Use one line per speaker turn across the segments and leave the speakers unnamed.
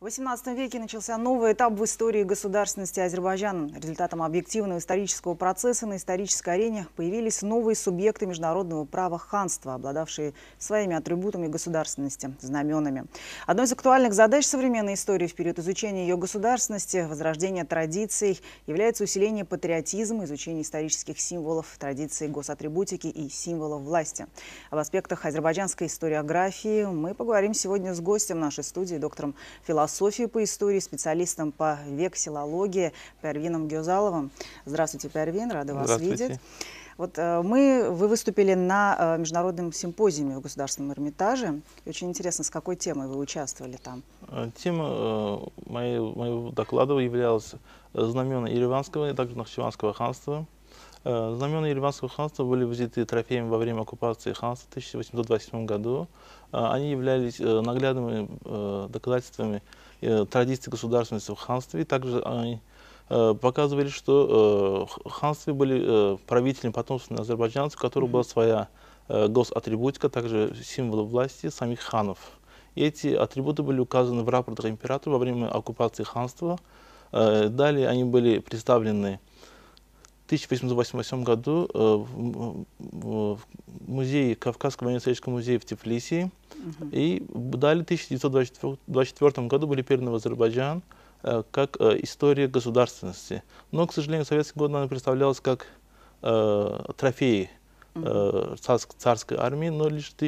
В XVIII веке начался новый этап в истории государственности Азербайджана. Результатом объективного исторического процесса на исторической арене появились новые субъекты международного права ханства, обладавшие своими атрибутами государственности – знаменами. Одной из актуальных задач современной истории в период изучения ее государственности, возрождения традиций, является усиление патриотизма, изучение исторических символов, традиций госатрибутики и символов власти. Об аспектах азербайджанской историографии мы поговорим сегодня с гостем нашей студии, доктором философии по истории, специалистом по вексилологии Первином Гёзаловым. Здравствуйте, Первин, рада вас видеть. Вот вы выступили на международном симпозиуме в Государственном Эрмитаже. И очень интересно, с какой темой вы участвовали там?
Тема моего доклада являлась знамена Ереванского и также Нахчеванского ханства. Знамена Ереванского ханства были взяты трофеями во время оккупации ханства в 1827 году. Они являлись наглядными доказательствами традиций государственности в ханстве. Также они показывали, что ханстве были правителями потомственных азербайджанцев, у которых была своя госатрибутика, также символы власти самих ханов. И эти атрибуты были указаны в рапортах императора во время оккупации ханства. Далее они были представлены в 1888 году в музее, Кавказском военно-историческом музее в Тбилиси. И далее в 1924 году были переданы в Азербайджан как история государственности. Но, к сожалению, в советские годы она представлялась как трофеи царской армии, но лишь в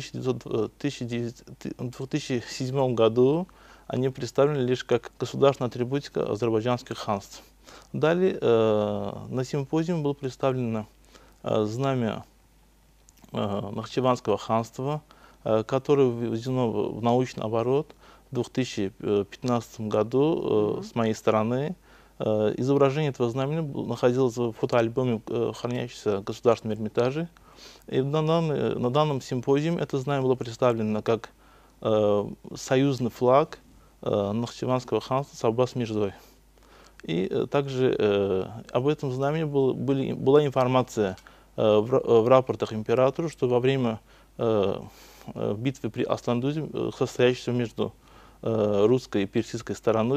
2007 году они представлены лишь как государственная атрибутика азербайджанских ханств. Далее на симпозиуме было представлено знамя Нахчеванского ханства, которое введено в научный оборот в 2015 году с моей стороны. Изображение этого знамени находилось в фотоальбоме, хранящемся в Государственном Эрмитаже. И на данном симпозиуме это знамя было представлено как союзный флаг Нахчеванского ханства с Аббас Мирзой. И также об этом знамени была информация в рапортах императору, что во время битвы при Асландузе, состоящейся между русской и персидской стороной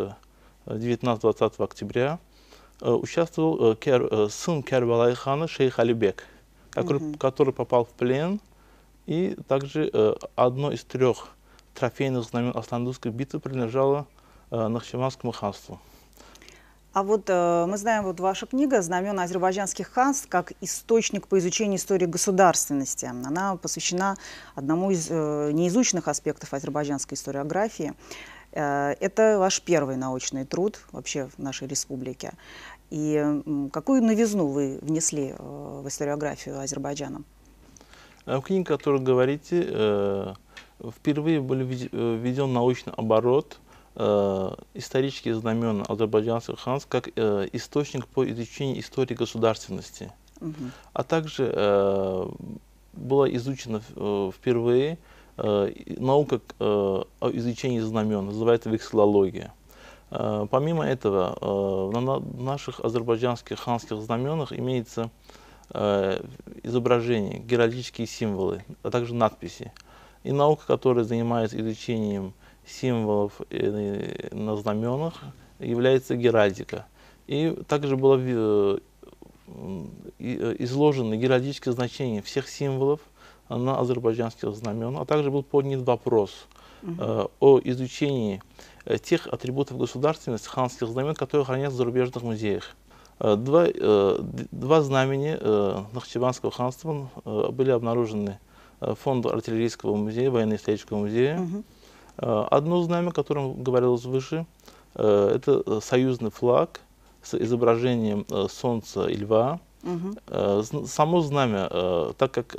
19-20 октября, участвовал сын Кербалай хана шейх Алибек, который попал в плен, и также одно из 3 трофейных знамен Асландузской битвы принадлежало Нахчеванскому ханству.
А вот мы знаем, вот ваша книга «Знамена азербайджанских ханств» как источник по изучению истории государственности. Она посвящена одному из неизученных аспектов азербайджанской историографии. Это ваш первый научный труд вообще в нашей республике. И какую новизну вы внесли в историографию Азербайджана?
В книге, о которой говорите, впервые был введен научный оборот исторические знамена азербайджанских ханств как источник по изучению истории государственности. А также была изучена впервые наука о изучении знамен, называется вексилология. Помимо этого, на наших азербайджанских ханских знаменах имеется изображения, геральдические символы, а также надписи. И наука, которая занимается изучением символов на знаменах, является геральдика. И также было изложено геральдическое значение всех символов на азербайджанских знаменах, а также был поднят вопрос о изучении тех атрибутов государственности ханских знамен, которые хранятся в зарубежных музеях. Два знамени Нахчеванского ханства были обнаружены в фонде артиллерийского музея, военно-исторического музея. Одно знамя, о котором говорилось выше, это союзный флаг с изображением солнца и льва. Само знамя, так как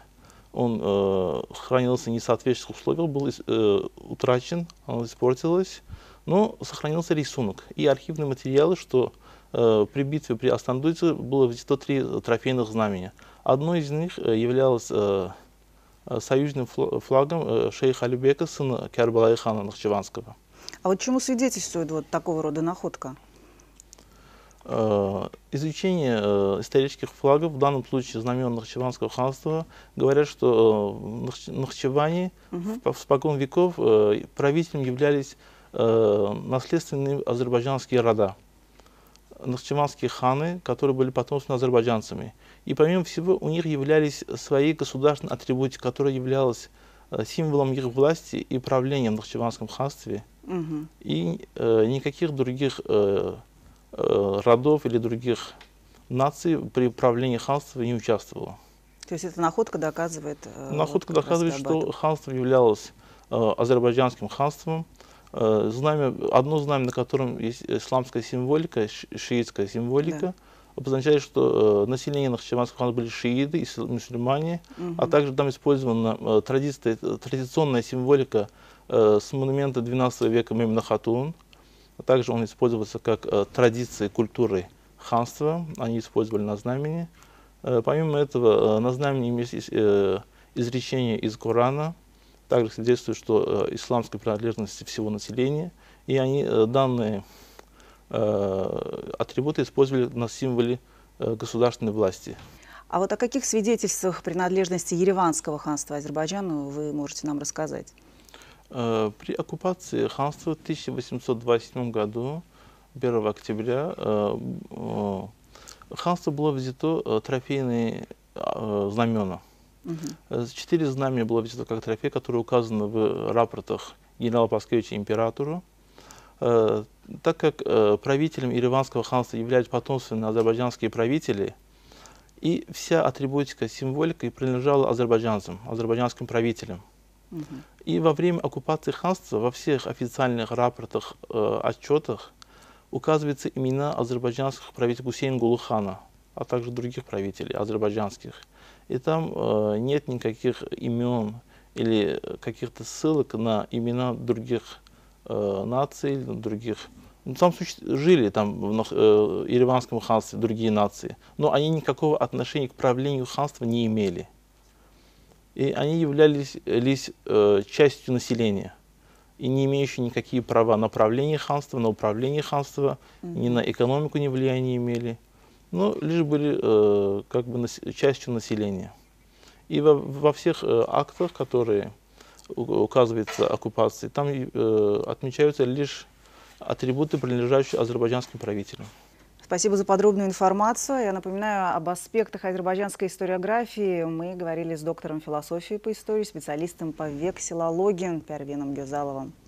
он хранился в несоответствующих условиях, был утрачен, оно испортилось, но сохранился рисунок и архивные материалы, что при битве при Асландузе было взято 3 трофейных знамени. Одно из них являлось союзным флагом шейха Алибека, сына Кербалай хана Нахчеванского.
А вот чему свидетельствует вот такого рода находка?
Изучение исторических флагов, в данном случае знамен Нахчеванского ханства, говорят, что нахчеване в спокон веков правителем являлись наследственные азербайджанские рода, нахчеванские ханы, которые были потомственными азербайджанцами. И помимо всего, у них являлись свои государственные атрибуты, которые являлись символом их власти и правления в Нахчеванском ханстве. И никаких других родов или других наций при правлении ханства не участвовало.
То есть эта находка доказывает?
Находка доказывает, что ханство являлось азербайджанским ханством. Одно знамя, на котором есть исламская символика, шиитская символика, обозначает, что население Нахчеванского ханства были шииты, мусульмане, а также там использована традиционная символика с монумента XII века Мемна Хатун. Также он использовался как традиции культуры ханства, они использовали на знамени. Помимо этого, на знамени есть изречение из Корана, также свидетельствует, что исламской принадлежности всего населения, и они данные атрибуты использовали на символе государственной власти.
А вот о каких свидетельствах принадлежности Ереванского ханства Азербайджану вы можете нам рассказать?
При оккупации ханства в 1827 году, 1 октября, ханство было взято трофейные знамена. 4 знамени было взято как трофей, которые указаны в рапортах генерала Паскевича императору. Так как правителем Ереванского ханства являлись потомственные азербайджанские правители, и вся атрибутика, символика принадлежала азербайджанцам, азербайджанским правителям. И во время оккупации ханства во всех официальных рапортах, отчетах указываются имена азербайджанских правителей Гусейн Гулухана, а также других правителей азербайджанских. И там нет никаких имен или каких-то ссылок на имена других наций, других. Там жили там, в Ереванском ханстве другие нации, но они никакого отношения к правлению ханства не имели. И они являлись частью населения, и не имеющие никакие права на правление ханства, на управление ханства, ни на экономику не влияния имели, но лишь были как бы частью населения. И во всех актах, которые указываются оккупации, там отмечаются лишь атрибуты, принадлежащие азербайджанским правителям.
Спасибо за подробную информацию. Я напоминаю, об аспектах азербайджанской историографии мы говорили с доктором философии по истории, специалистом по вексилологии Первином Гюзаловым.